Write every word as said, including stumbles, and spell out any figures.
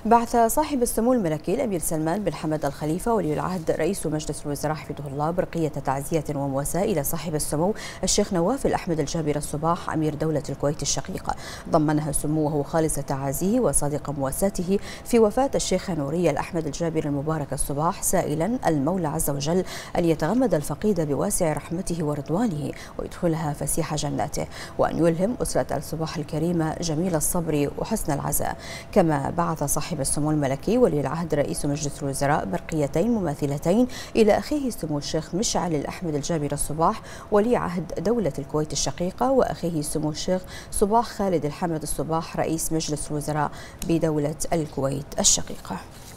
بعث صاحب السمو الملكي الأمير سلمان بن حمد الخليفة ولي العهد رئيس مجلس الوزراء حفظه الله برقية تعزية ومواساة إلى صاحب السمو الشيخ نواف الأحمد الجابر الصباح أمير دولة الكويت الشقيقة، ضمنها سموه خالص تعازيه وصادق مواساته في وفاة الشيخ نوري الأحمد الجابر المبارك الصباح، سائلا المولى عز وجل أن يتغمد الفقيد بواسع رحمته ورضوانه ويدخلها فسيح جناته، وأن يلهم أسرة الصباح الكريمة جميل الصبر وحسن العزاء. كما بعث صاحب السمو الملكي ولي العهد رئيس مجلس الوزراء برقيتين مماثلتين إلى أخيه سمو الشيخ مشعل الأحمد الجابر الصباح ولي عهد دولة الكويت الشقيقة، وأخيه سمو الشيخ صباح خالد الحمد الصباح رئيس مجلس الوزراء بدولة الكويت الشقيقة.